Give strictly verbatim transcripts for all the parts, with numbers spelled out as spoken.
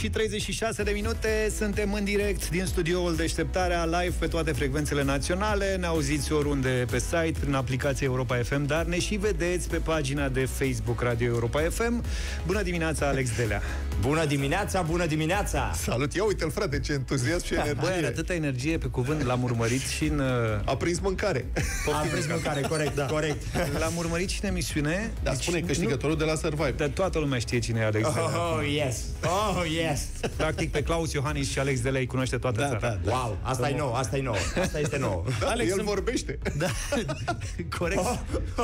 și treizeci și șase de minute, suntem în direct din studioul Deșteptarea, live pe toate frecvențele naționale. Ne auziți oriunde pe site, prin aplicația Europa F M, dar ne și vedeți pe pagina de Facebook Radio Europa F M. Bună dimineața, Alex Delea! Bună dimineața, bună dimineața! Salut! Ia uite-l, frate, ce entuziasm și energie! Băi, are atâta energie pe cuvânt, l-am urmărit și în... A prins mâncare! A prins mâncare, corect, da. corect. L-am urmărit și în emisiune. Da, deci, spune câștigătorul nu... de la Survivor. Dar toată lumea știe cine e Alex Delea. Oh, oh, yes! Oh, yes! Practic, pe Claus Iohannis și Alex Delea îi cunoaște toată da, țara. Da, da. Wow, asta e nou, asta e nou. Asta este nou. Da, Alex, el sunt... vorbește. Da, corect. Oh.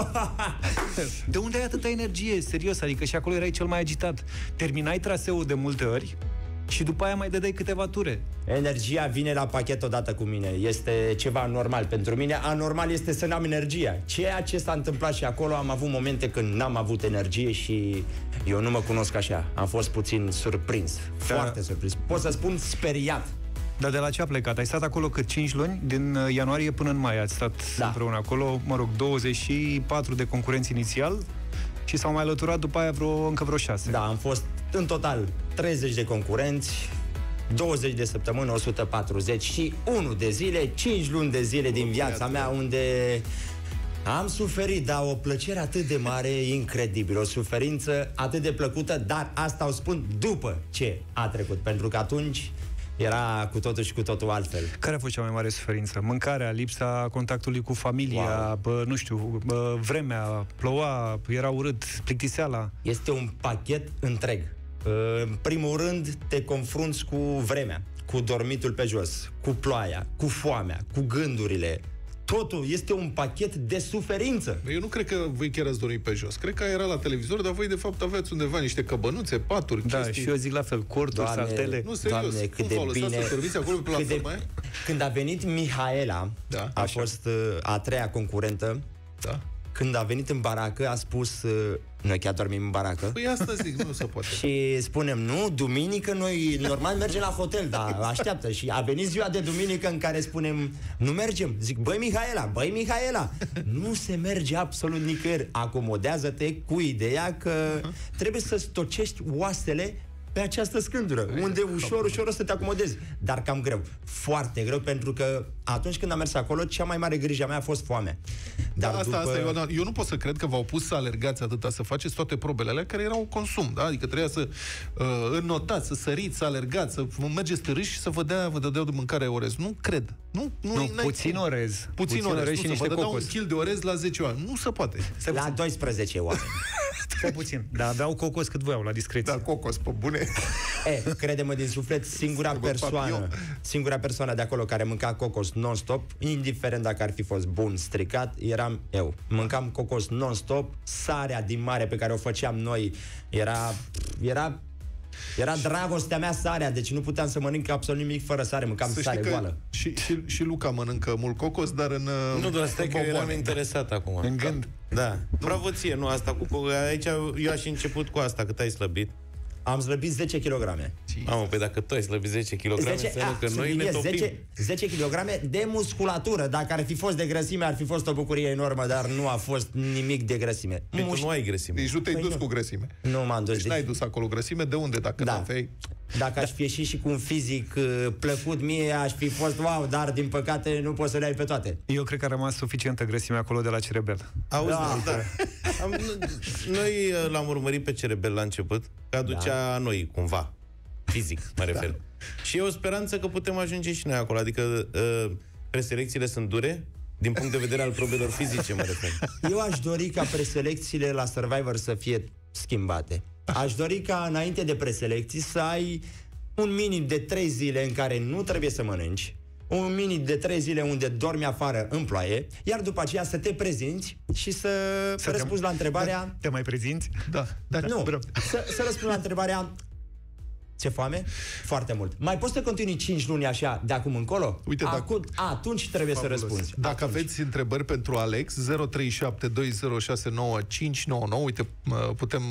De unde ai atâta energie? Serios, adică și acolo erai cel mai agitat. Terminai traseul de multe ori și după aia mai dădeai câteva ture. Energia vine la pachet odată cu mine. Este ceva normal pentru mine. Anormal este să n-am energia. Ceea ce s-a întâmplat și acolo, am avut momente când n-am avut energie și eu nu mă cunosc așa. Am fost puțin surprins. Da. Foarte surprins. Pot să spun speriat. Dar de la ce a plecat? Ai stat acolo cât? cinci luni? Din ianuarie până în mai ați stat da. împreună acolo, mă rog, douăzeci și patru de concurenți inițial și s-au mai alăturat după aia vreo, încă vreo șase. Da, am fost în total treizeci de concurenți, douăzeci de săptămâni, o sută patruzeci și unu de zile, cinci luni de zile din viața mea unde am suferit, dar o plăcere atât de mare, incredibil, o suferință atât de plăcută, dar asta o spun după ce a trecut, pentru că atunci era cu totul și cu totul altfel. Care a fost cea mai mare suferință? Mâncarea, lipsa contactului cu familia, wow. bă, nu știu, bă, vremea, ploua, era urât, plictiseala? Este un pachet întreg. În primul rând te confrunți cu vremea, cu dormitul pe jos, cu ploaia, cu foamea, cu gândurile. Totul este un pachet de suferință. Eu nu cred că voi chiar ați dormit pe jos. Cred că era la televizor, dar voi de fapt aveați undeva niște căbănuțe, paturi, da, chestii. Și eu zic la fel, corturi, Doamne, saltele. Nu, serios. Doamne, cât Cum de bine. Să acolo pe platforma aia? Când a venit Mihaela, da, a așa. fost a treia concurentă. Da. Când a venit în baracă, a spus, noi chiar dormim în baracă. Păi asta zic, nu se poate. Și spunem, nu, duminică noi normal mergem la hotel, dar așteaptă. Și a venit ziua de duminică în care spunem, nu mergem. Zic, băi Mihaela, băi Mihaela, nu se merge absolut nicăieri. Acomodează-te cu ideea că trebuie să stocești oasele pe această scândură, unde ușor, ușor o să te acomodezi. Dar cam greu. Foarte greu, pentru că atunci când am mers acolo, cea mai mare grijă a mea a fost foamea. Dar da, asta, după... asta, eu, eu nu pot să cred că v-au pus să alergați atâta, să faceți toate probele alea care erau consum, da? Adică trebuia să uh, înnotați, să săriți, să alergați, să mergeți târâși și să vă dea, vă dădeau de mâncare orez. Nu cred. Nu, nu, nu puțin orez. Puțin, puțin orez, orez și nu, niște vă cocos. un kil de orez la zece oameni. Nu se poate. La doisprezece oameni. Stai puțin. Dar aveau cocos cât voiau, la discreție. Da, cocos, pe bune. E, crede-mă din suflet, singura persoană, singura persoană de acolo care mânca cocos non-stop, indiferent dacă ar fi fost bun, stricat, eram eu. Mâncam cocos non-stop, sarea din mare pe care o făceam noi era... era Era dragostea mea sarea, deci nu puteam să mănânc absolut nimic fără sare, mâncam să sare goală. Și, și, și Luca mănâncă mult cocos, dar în Nu, doar stai că eu eram interesat acum. În gând. Da. Bravo ție, nu asta cu cocos. Aici eu aș început cu asta, cât ai slăbit. Am slăbit zece kilograme. Mamă, pe dacă tu ai slăbit zece kilograme, înseamnă că noi ne topim. zece, zece kilograme de musculatură. Dacă ar fi fost de grăsime, ar fi fost o bucurie enormă, dar nu a fost nimic de grăsime. Păi tu nu ai grăsime. Deci nu te-ai Păi dus nu. cu grăsime. Nu m-am dus. Deci n-ai dus acolo grăsime, de unde? Dacă Da. nu aveai... Dacă aș fi ieșit și cu un fizic uh, plăcut mie, aș fi fost wow, dar din păcate nu poți să le ai pe toate. Eu cred că a rămas suficientă grăsime acolo de la Cerebel. Auzi, Da. da. da. Am, noi uh, l-am urmărit pe Cerebel la început, că aducea da. noi, cumva, fizic, mă refer. Da. Și e o speranță că putem ajunge și noi acolo. Adică uh, preselecțiile sunt dure, din punct de vedere al probelor fizice, mă refer. Eu aș dori ca preselecțiile la Survivor să fie schimbate. Aș dori ca înainte de preselecții să ai un minim de trei zile în care nu trebuie să mănânci, un minim de trei zile unde dormi afară în ploaie, iar după aceea să te prezinți și să, să răspunzi te, la întrebarea... Da, te mai prezinți? Da, da. Nu, să, să răspunzi la întrebarea... Ce foame? Foarte mult. Mai poți să continui cinci luni așa de acum încolo? Uite, Acum, dacă... atunci trebuie Fabulos. să răspunzi. Dacă atunci. aveți întrebări pentru Alex, zero trei șapte doi zero șase nouă cinci nouă nouă. Uite, putem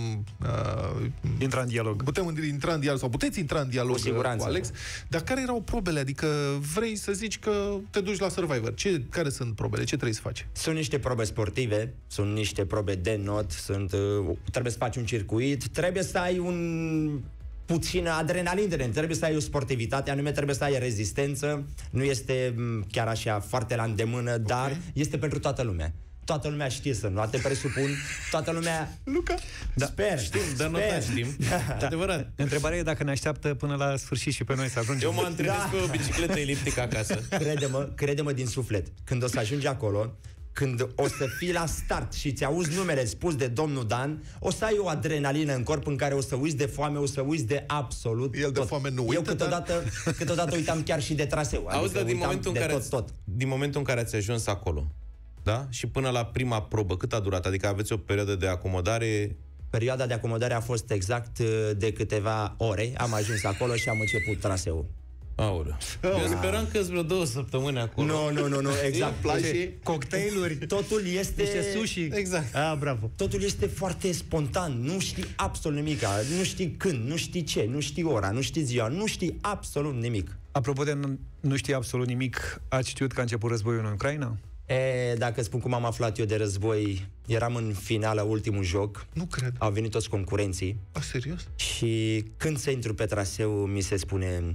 uh, intra în dialog. Putem intra în dialog sau puteți intra în dialog cu, cu Alex. Dar care erau probele? Adică vrei să zici că te duci la Survivor. Ce, care sunt probele? Ce trebuie să faci? Sunt niște probe sportive, sunt niște probe de not, sunt, uh, trebuie să faci un circuit, trebuie să ai un puțină adrenalină, trebuie să ai o sportivitate, anume trebuie să ai rezistență, nu este chiar așa foarte la îndemână, okay. dar este pentru toată lumea. Toată lumea știe să nu te presupun, toată lumea... Luca? Da. Sper, știm, dar nu știm. Da. Adevărat. Întrebarea e dacă ne așteaptă până la sfârșit și pe noi să ajungem. Eu mă antrenez da. pe o bicicletă eliptică acasă. Crede-mă, crede-mă din suflet, când o să ajungi acolo, când o să fii la start și ți auzi numele spus de domnul Dan, o să ai o adrenalină în corp în care o să uiți de foame, o să uiți de absolut El de tot. foame nu uită, Eu câteodată, dar... câteodată uitam chiar și de traseu. Auzi, adică dar din momentul, în care tot, tot. din momentul în care ați ajuns acolo, da? Și până la prima probă, cât a durat? Adică aveți o perioadă de acomodare? Perioada de acomodare a fost exact de câteva ore. Am ajuns acolo și am început traseul. Aoleu. Eu speram că vreo două săptămâni acolo. Nu, nu, nu, nu, exact. Place cocktailuri, totul este... niște sushi. Exact. Ah, bravo. Totul este foarte spontan. Nu știi absolut nimic. Nu știi când, nu știi ce, nu știi ora, nu știi ziua, nu știi absolut nimic. Apropo de nu, nu știi absolut nimic, ați știut că a început războiul în Ucraina? E, dacă spun cum am aflat eu de război, eram în finală, ultimul joc. Nu cred. Au venit toți concurenții. A, serios? Și când se intru pe traseu, mi se spune: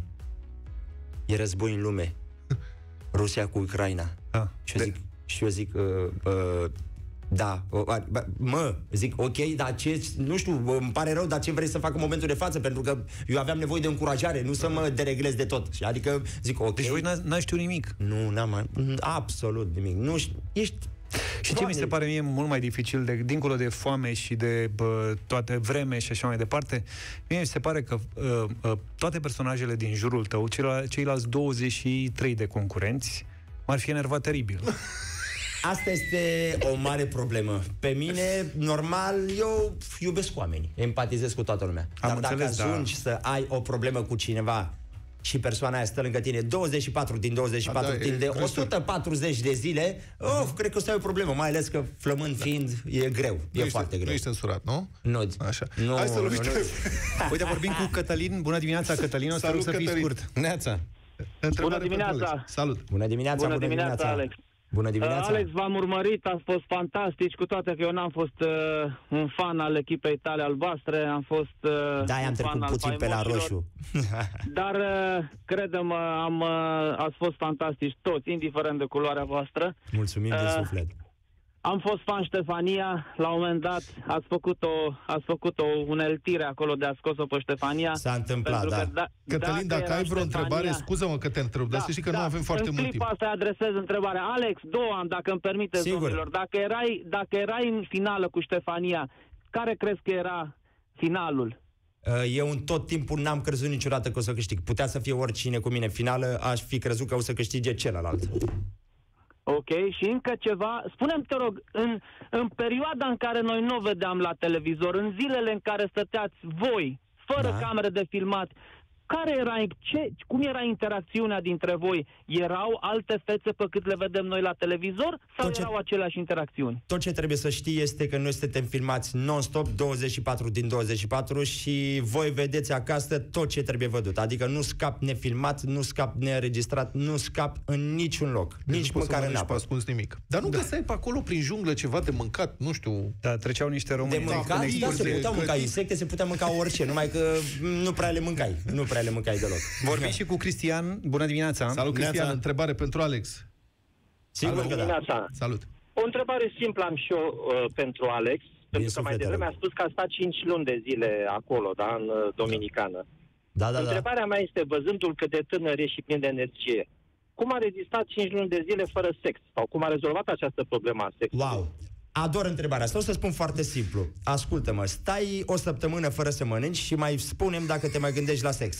e război în lume. Rusia cu Ucraina. Ah, și, eu zic, și eu zic, uh, uh, da, uh, mă, zic, ok, dar ce, nu știu, îmi pare rău, dar ce vrei să fac în momentul de față? Pentru că eu aveam nevoie de încurajare, nu să mă dereglez de tot. Adică, zic, ok. Deci voi n-ați știut nimic? Nu, n-am, absolut nimic. Nu știu, ești... Și ce mi se pare mie mult mai dificil, de, dincolo de foame și de bă, toate vreme și așa mai departe, mie mi se pare că uh, uh, toate personajele din jurul tău, ceilalți douăzeci și trei de concurenți, m-ar fi enervat teribil. Asta este o mare problemă. Pe mine, normal, eu iubesc oamenii, empatizez cu toată lumea. Dar Am dacă înțeles, ajungi da. să ai o problemă cu cineva și persoana aia stă lângă tine douăzeci și patru din douăzeci și patru, A, da, timp de e, o sută patruzeci de zile, of, cred că o să ai o problemă, mai ales că flămând fiind, e greu, Nu e ești, foarte greu. Nu ești censurat, nu? Nu. Așa. Nu, Hai să nu, luăm nu. Uite, vorbim cu Cătălin. Bună dimineața, Cătălin. O să rog să fii scurt. Neața. Bună dimineața. Salut. Bună dimineața, bună dimineața, Alex. Bună dimineața. Alex, v-am urmărit, a fost fantastici, cu toate că eu n-am fost uh, un fan al echipei tale albastre, am fost uh, Da, am trecut puțin pe la roșu. Dar, uh, crede-mă, am, uh, ați fost fantastici toți, indiferent de culoarea voastră. Mulțumim din Uh, suflet. Am fost fan Ștefania, la un moment dat ați făcut o, ați făcut o uneltire acolo de a scos-o pe Ștefania. S-a întâmplat, da. da. Cătălin, dacă ai vreo întrebare, scuză-mă că te întreb, dar să știi că nu avem foarte mult timp. În clipa asta adresez întrebarea. Alex, Doan, dacă îmi permiteți, domnilor, dacă erai, dacă erai în finală cu Ștefania, care crezi că era finalul? Eu în tot timpul n-am crezut niciodată că o să câștig. Putea să fie oricine cu mine în finală, aș fi crezut că o să câștige celălalt. Ok, și încă ceva, spune-mi, te rog, în, în perioada în care noi nu o vedeam la televizor, în zilele în care stăteați voi, fără Da. camere de filmat, care era, ce, cum era interacțiunea dintre voi? Erau alte fețe pe cât le vedem noi la televizor sau Tot ce- erau aceleași interacțiuni? Tot ce trebuie să știi este că noi suntem filmați non-stop, douăzeci și patru din douăzeci și patru și voi vedeți acasă tot ce trebuie văzut. Adică nu scap nefilmat, nu scap neregistrat, nu scap în niciun loc. Deci Nici nu poți să măcar în mănânci pe apă. ascuns nimic. Dar nu găseai pe acolo, prin junglă, ceva de mâncat, nu știu... Da, treceau niște români. De mâncat, în da, excursie. se putea mânca clădit. insecte, se putea mânca orice, numai că nu prea le mâncai. Nu prea le mâncai deloc. Vorbim și cu Cristian. Bună dimineața. Salut, Cristian, Neața. întrebare pentru Alex. Sigur că da. Dimineața. Salut. O întrebare simplă am și eu uh, pentru Alex, pentru că mai suflet, devreme rog. a spus că a stat cinci luni de zile acolo, da, în uh, Dominicană. Da, da, da. Întrebarea mea este, văzându-l cât de tânăr e și plin de energie, cum a rezistat cinci luni de zile fără sex? Sau cum a rezolvat această problemă a sexului? Wow! Ador întrebarea asta. O să spun foarte simplu. Ascultă-mă, stai o săptămână fără să mănânci și mai spune-mi dacă te mai gândești la sex.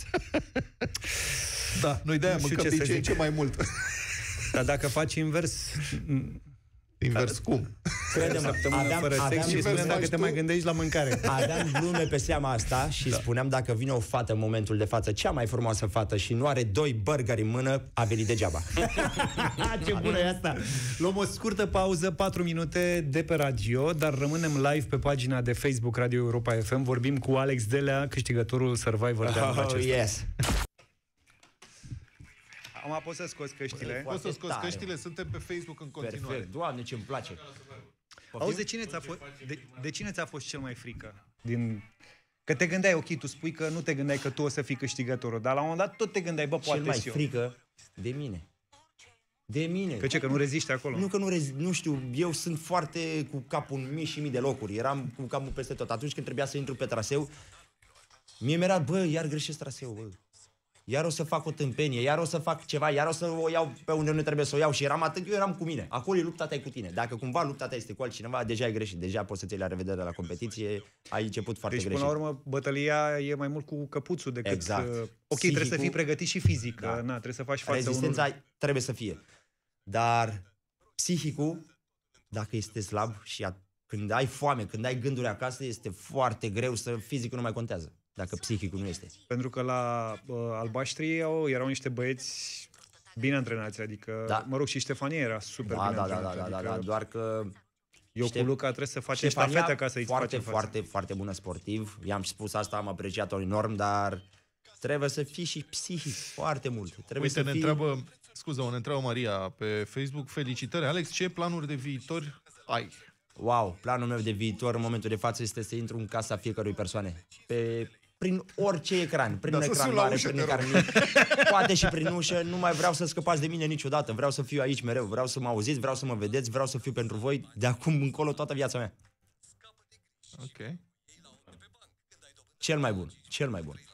Da, noi de-aia Nu știu mâncăm ce din să ce în zic. ce mai mult. Dar dacă faci invers, Invers cum? Crede-mă, săptămână aveam, fără sex aveam, și spune invers dacă faci te tu? mai gândești la mâncare. aveam glume pe seama asta și da. spuneam dacă vine o fată în momentul de față, cea mai frumoasă fată și nu are doi burgeri în mână, a venit degeaba. Ce bună e asta! Luăm o scurtă pauză, patru minute de pe radio, dar rămânem live pe pagina de Facebook Radio Europa F M. Vorbim cu Alex Delea, câștigătorul Survivor de anul Oh, acesta. yes. Am apăsat să scos căștile. Poți să scoți tare. căștile, suntem pe Facebook în continuare. Perfect. Doamne, ce-mi place. Auzi, de cine ți-a fost, de, de cine ți-a fost cel mai frică din Că te gândeai, ok, tu spui că nu te gândeai că tu o să fii câștigătorul, dar la un moment dat tot te gândeai, bă, poate Cel mai și eu. frică de mine. De mine. Că ce, că nu reziști acolo? Nu că nu rezi, nu știu, eu sunt foarte cu capul în mii și mii de locuri. Eram cu capul peste tot. Atunci când trebuia să intru pe traseu, mie mi-era, bă, iar greșesc traseul, bă. Iar o să fac o tâmpenie, iar o să fac ceva, iar o să o iau pe unde nu trebuie să o iau. Și eram atât, eu eram cu mine. Acolo e lupta ta cu tine. Dacă cumva lupta ta este cu altcineva, deja ai greșit. Deja poți să ți la revedere la competiție, ai început foarte deci, greșit. Deci, până la urmă, bătălia e mai mult cu căpuțul decât... Exact. Uh, ok, Psihicul, trebuie să fii pregătit și fizic, da. Na, trebuie să faci față Rezistența unul... trebuie să fie. Dar psihicul, dacă este slab și a, când ai foame, când ai gânduri acasă, este foarte greu să... Fizicul nu mai contează, dacă psihicul nu este. Pentru că la uh, albaștri erau, erau niște băieți bine antrenați, adică, Da. mă rog, și Ștefania era super Da, bine da, da, antrenată. da, da, adică da, doar că... eu Ștef- cu Luca trebuie să facem Ștefania, ștafetă ca să-i foarte, facem față. foarte, foarte bună sportiv. I-am spus asta, am apreciat-o enorm, dar trebuie să fii și psihic foarte mult. Trebuie Uite, să ne fii... întreabă, scuză, ne întreabă Maria pe Facebook. Felicitări, Alex, ce planuri de viitor ai? Wow, planul meu de viitor în momentul de față este să intru în casa fiecărui persoane. Pe, prin orice ecran, prin Da, să ecran sun la mare, ușă, prin te ecran mic, poate și prin ușă, nu mai vreau să scăpați de mine niciodată, vreau să fiu aici mereu, vreau să mă auziți, vreau să mă vedeți, vreau să fiu pentru voi de acum încolo toată viața mea. Ok. Cel mai bun, cel mai bun.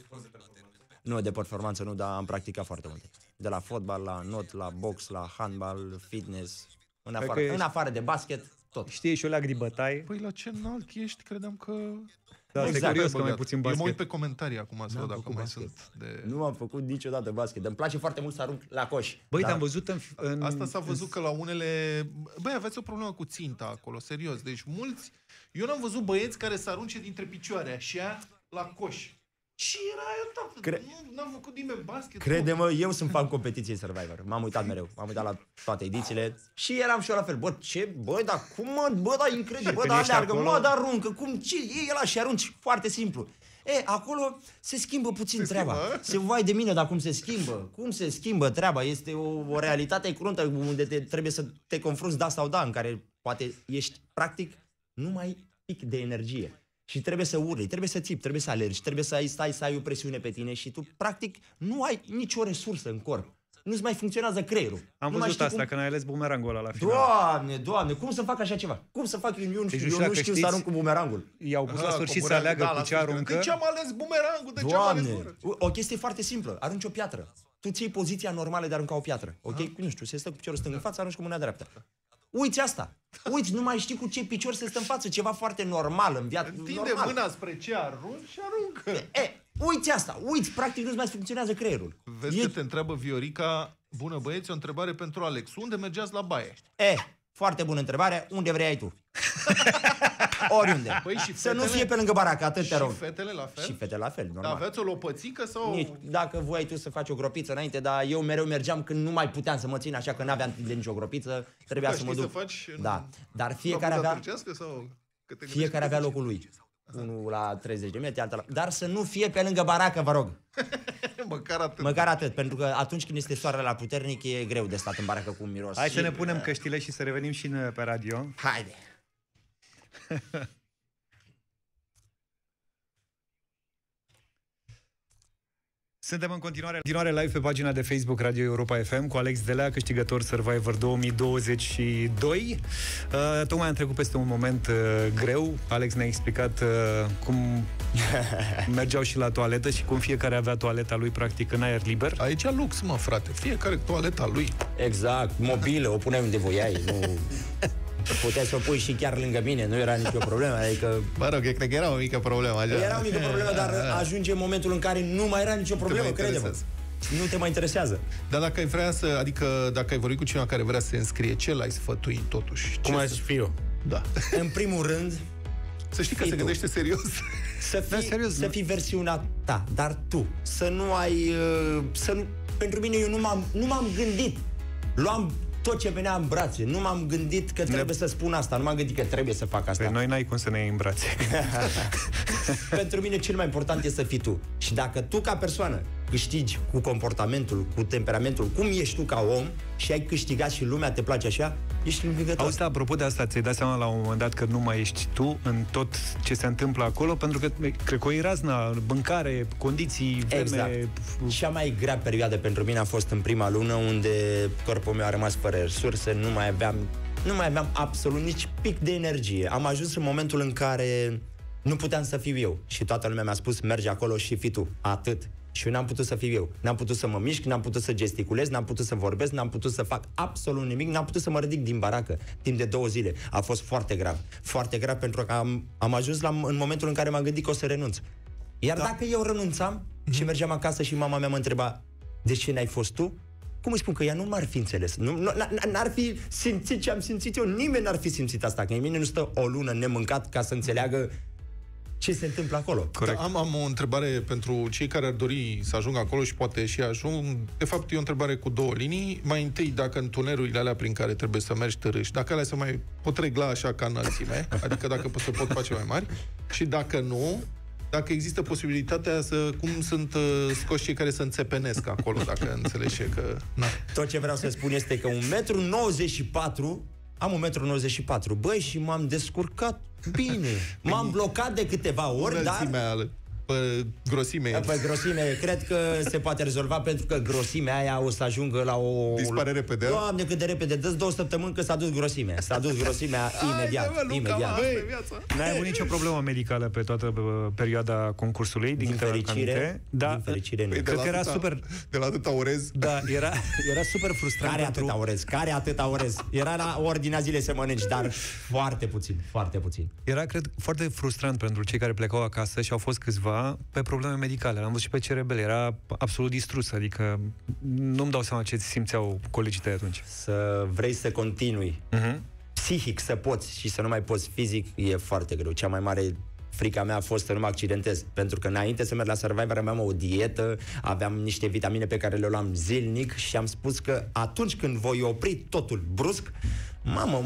Nu, de performanță nu, dar am practicat foarte multe. De la fotbal, la not, la box, la handbal, fitness, în Cred afară, că ești- în afară de basket, tot. Știi, și o leac de bătaie. Păi la ce înalt ești? Credeam că... Da, exact. exact, curios că mai Băgat. puțin Eu mă uit basket. pe comentarii acum să N-am văd dacă făcut mai basket. sunt de... Nu am făcut niciodată basket, dar îmi place foarte mult să arunc la coș. Băi, Dar- te-am văzut în... în Asta s-a văzut că la unele... Băi, aveți o problemă cu ținta acolo, serios. Deci mulți... Eu n-am văzut băieți care să arunce dintre picioare, așa, la coș. Și era aia, tată, Cre- nu, n-am făcut nimeni basket. Crede-mă, eu sunt fan competiției Survivor. M-am uitat mereu. M-am uitat la toate edițiile și eram și eu la fel. Bă, ce? Bă, dar cum, mă? Bă, dar incredibil. Bă, când dar ești aleargă. acolo- Mă, dar aruncă. Cum? Ce? E ăla și arunci. Foarte simplu. E, acolo se schimbă puțin Se treaba. schimbă, a? Se vai de mine, dar cum se schimbă? Cum se schimbă treaba? Este o, o realitate cruntă unde te, trebuie să te confrunți da sau da, în care poate ești, practic, numai pic de energie. Și trebuie să urli, trebuie să țipi, trebuie să alergi, trebuie să ai, stai să ai o presiune pe tine și tu, practic, nu ai nicio resursă în corp. Nu-ți mai funcționează creierul. Am nu mai văzut știi asta, cum... când ai ales bumerangul ăla la final. Doamne, doamne, cum să fac așa ceva? Cum să fac eu, eu, Deci, eu, nu eu știu nu dacă știu știți- să arunc cu bumerangul. I-au pus la Ah, sfârșit să coborâ- aleagă da, cu la ce sfârșit. aruncă. De ce am ales bumerangul? De ce am ales Doamne, bumerangul? o chestie foarte simplă. Arunci o piatră. Tu ții poziția normală de a arunca o piatră. Ok? Nu știu, se stă cu piciorul stâng în față, arunci cu mâna dreaptă. Uiți asta. Uiți, nu mai știi cu ce picior se stă în față. Ceva foarte normal în viață. Întinde normal. mâna spre ce arunci și aruncă. E, uiți asta. Uiți, practic nu-ți mai funcționează creierul. Vezi E, că te întreabă Viorica, bună băieți, o întrebare pentru Alex. Unde mergeați la baie? e, foarte bună întrebare. Unde vrei ai tu? Oriunde. Păi și Să nu fetele? fie pe lângă baracă, atât te Și rog. fetele la fel? Și fete la fel, Da, normal. aveți o lopățică sau... Nici, dacă voiai tu să faci o gropiță înainte, dar eu mereu mergeam când nu mai puteam să mă țin, așa că n-aveam timp de nicio gropiță, trebuia Da, să mă știi duc. să faci în- Da, dar fiecare la avea, turcească sau... Că te fiecare gândești avea că- locul lui. Unul la treizeci de metri, altul la... Dar să nu fie pe lângă baracă, vă rog. Măcar atât. Măcar atât, pentru că atunci când este soarele la puternic, e greu de stat în baracă cu un miros. Hai Și- să ne punem căștile și să revenim și în- pe radio. Haide. Suntem în continuare, în continuare live pe pagina de Facebook Radio Europa F M cu Alex Delea, câștigător Survivor două mii douăzeci și doi. Uh, tocmai am trecut peste un moment uh, greu. Alex ne-a explicat uh, cum mergeau și la toaletă și cum fiecare avea toaleta lui practic în aer liber. Aici e lux, mă, frate. Fiecare cu toaleta lui. Exact, mobilă, o puneai unde voiai, nu... Puteai să o pui și chiar lângă mine, nu era nicio problemă, adică... Mă rog, eu cred că era o mică problemă. Așa. Era o mică problemă, dar ajunge momentul în care nu mai era nicio problemă, mai crede-mă. interesează. Nu te mai interesează. Dar dacă ai vrea să, adică dacă ai vorbit cu cineva care vrea să se înscrie, ce l-ai sfătui totuși? Cum Ce aș să... fi eu? Da. În primul rând, Să știi că Fii se tu. gândește serios. să fii, Da, serios, să nu? fii versiunea ta, dar tu. Să nu ai... uh, Să nu, pentru mine, eu nu m-am, nu m-am gândit. Luam tot ce venea în brațe. Nu m-am gândit că trebuie să spun asta. Nu m-am gândit că trebuie să fac asta. Pe noi n-ai cum să ne iei în brațe. Pentru mine cel mai important este să fii tu. Și dacă tu ca persoană câștigi cu comportamentul, cu temperamentul, cum ești tu ca om și ai câștigat și lumea te place așa, ești învingător. Auzi, apropo de asta, ți-ai dat seama la un moment dat că nu mai ești tu în tot ce se întâmplă acolo? Pentru că, cred că o irazna, mâncare, condiții, vreme... Exact. Cea mai grea perioadă pentru mine a fost în prima lună, unde corpul meu a rămas fără resurse, nu mai aveam, nu mai aveam absolut nici pic de energie. Am ajuns în momentul în care nu puteam să fiu eu. Și toată lumea mi-a spus, merge acolo și fii tu. Atât. Și eu n-am putut să fiu eu. N-am putut să mă mișc, n-am putut să gesticulez, n-am putut să vorbesc, n-am putut să fac absolut nimic, n-am putut să mă ridic din baracă timp de două zile. A fost foarte grav. Foarte grav pentru că am, am ajuns la, în momentul în care m-am gândit că o să renunț. Iar da. dacă eu renunțam mm-hmm. și mergeam acasă și mama mea mă întreba, de ce n-ai fost tu? Cum îi spun că ea nu m-ar fi înțeles? Nu, nu, n-ar fi simțit ce am simțit eu. Nimeni n-ar fi simțit asta. Că mine nu stă o lună nemâncat ca să înțeleagă ce se întâmplă acolo. Corect. Da, am, am o întrebare pentru cei care ar dori să ajungă acolo și poate și ajung. De fapt, e o întrebare cu două linii. Mai întâi, dacă în tunelurile alea prin care trebuie să mergi târâși, dacă alea se mai pot regla așa ca înălțime, adică dacă se pot face mai mari, și dacă nu, dacă există posibilitatea să, cum sunt uh, scoși cei care se înțepenesc acolo, dacă înțelegi că... Na. Tot ce vreau să spun este că un metru nouăzeci și patru, am un metru nouăzeci și patru, băi, și m-am descurcat bine. M-am blocat de câteva ori, dar... Pe grosime. Pe grosime, cred că se poate rezolva, pentru că grosimea aia o să ajungă la o... Dispare repede. Doamne, cât de repede. Dă-ți două săptămâni că s-a dus grosimea. S-a dus grosimea imediat. Hai, imediat. N-ai avut nicio problemă medicală pe toată perioada concursului, din, din fericire. Da, din fericire nu. Cred că era atâta, super... De la atâta orez. Da, era, era super frustrant. Care pentru... atâta orez? Care atâta orez? Era la ordinea zilei să mănânci, dar foarte puțin, foarte puțin. Era, cred, foarte frustrant pentru cei care plecau acasă și au fost câțiva pe probleme medicale. L-am văzut și pe C R B, era absolut distrus, adică nu-mi dau seama ce simțeau colegii tăi atunci. Să vrei să continui uh-huh. psihic, să poți și să nu mai poți fizic, e foarte greu. Cea mai mare frica mea a fost să nu mă accidentez, pentru că înainte să merg la Survivor aveam o dietă, aveam niște vitamine pe care le luam zilnic și am spus că atunci când voi opri totul brusc, mamă,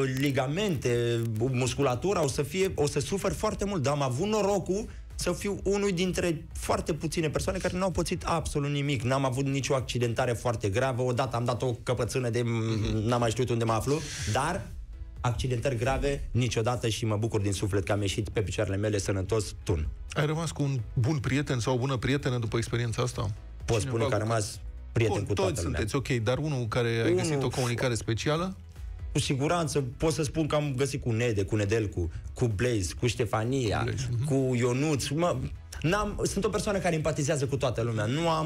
ligamente, musculatura o să fie, o să sufăr foarte mult, dar am avut norocul să fiu unul dintre foarte puține persoane care nu au pățit absolut nimic. N-am avut nicio accidentare foarte gravă. Odată am dat o căpățână de... n-am mai știut unde mă aflu, dar accidentări grave niciodată și mă bucur din suflet că am ieșit pe picioarele mele sănătos tun. Ai rămas cu un bun prieten sau o bună prietenă după experiența asta? Pot spune că am rămas prieten Bun, cu toată toți lumea. sunteți ok, dar unul care ai Unul... găsit o comunicare specială? Cu siguranță pot să spun că am găsit cu Nede, cu Nedelcu, cu Blaze, cu Ștefania, Blaze, cu Ionuț. Mă, n-am, sunt o persoană care empatizează cu toată lumea. Nu am...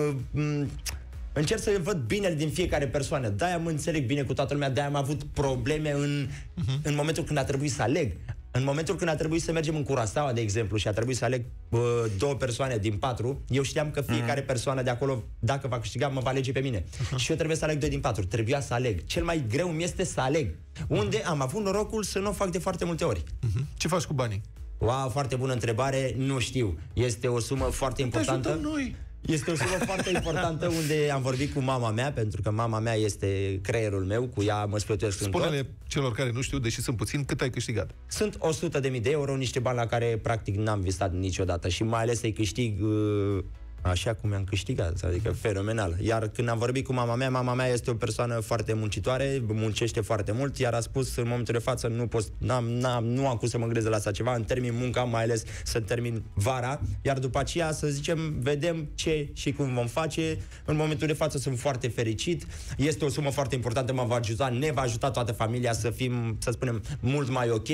Uh, încerc să văd binele din fiecare persoană. De-aia mă înțeleg bine cu toată lumea, de-aia am avut probleme în, uh-huh. în momentul când a trebuit să aleg. În momentul când a trebuit să mergem în Curaçao, de exemplu, și a trebuit să aleg uh, două persoane din patru, eu știam că fiecare mm. persoană de acolo, dacă va câștiga, mă va alege pe mine. Uh-huh. Și eu trebuie să aleg doi din patru. Trebuia să aleg. Cel mai greu mi este să aleg. Uh-huh. Unde am avut norocul să nu o fac de foarte multe ori. Uh-huh. Ce faci cu banii? Wow, foarte bună întrebare. Nu știu. Este o sumă foarte importantă. Te ajutăm noi. Este o sumă foarte importantă unde am vorbit cu mama mea, pentru că mama mea este creierul meu, cu ea mă sfătuiesc în tot. Spune-le celor care nu știu, deși sunt puțini, cât ai câștigat? Sunt o sută de mii de euro, niște bani la care practic n-am visat niciodată și mai ales să-i câștig uh, așa cum i-am câștigat, adică fenomenal. Iar când am vorbit cu mama mea, mama mea este o persoană foarte muncitoare, muncește foarte mult, iar a spus în momentul de față nu pot, n-am, n-am, nu am cum să mă gândesc la așa ceva, îmi termin munca, mai ales să termin vara, iar după aceea să zicem, vedem ce și cum vom face. În momentul de față sunt foarte fericit, este o sumă foarte importantă, mă va ajuta, ne va ajuta toată familia să fim, să spunem, mult mai ok,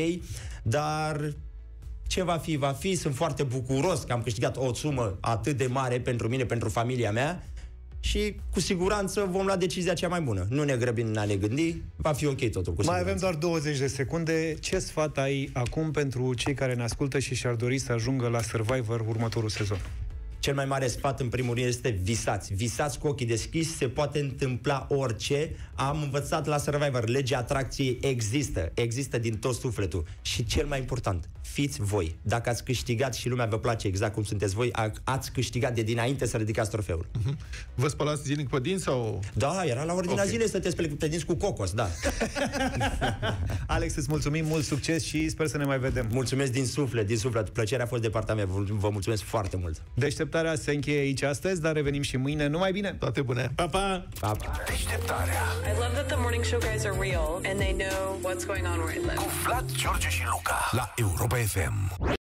dar ce va fi, va fi. Sunt foarte bucuros că am câștigat o sumă atât de mare pentru mine, pentru familia mea și cu siguranță vom lua decizia cea mai bună. Nu ne grăbim în a ne gândi, va fi ok totul. Cu mai avem doar douăzeci de secunde. Ce sfat ai acum pentru cei care ne ascultă și și-ar dori să ajungă la Survivor următorul sezon? Cel mai mare sfat, în primul rând, este visați. Visați cu ochii deschiși, se poate întâmpla orice. Am învățat la Survivor, legea atracției există. Există din tot sufletul. Și cel mai important, fiți voi. Dacă ați câștigat și lumea vă place exact cum sunteți voi, ați câștigat de dinainte să ridicați trofeul. Uh-huh. Vă spălați zilnic pe dinți sau? Da, era la ordinea okay. zilei să te speli pe dinți cu cocos, da. Alex, îți mulțumim, mult succes și sper să ne mai vedem. Mulțumesc din suflet, din suflet. Plăcerea a fost de partea mea. Vă mulțumesc foarte mult. Deșteptarea Deșteptarea se încheie aici astăzi, dar revenim și mâine. Numai bine! Toate bune! Pa, pa! Pa. Deșteptarea. I love that the morning show guys are real and they know what's going on where I live. Cu Vlad, George și Luca la Europa F M.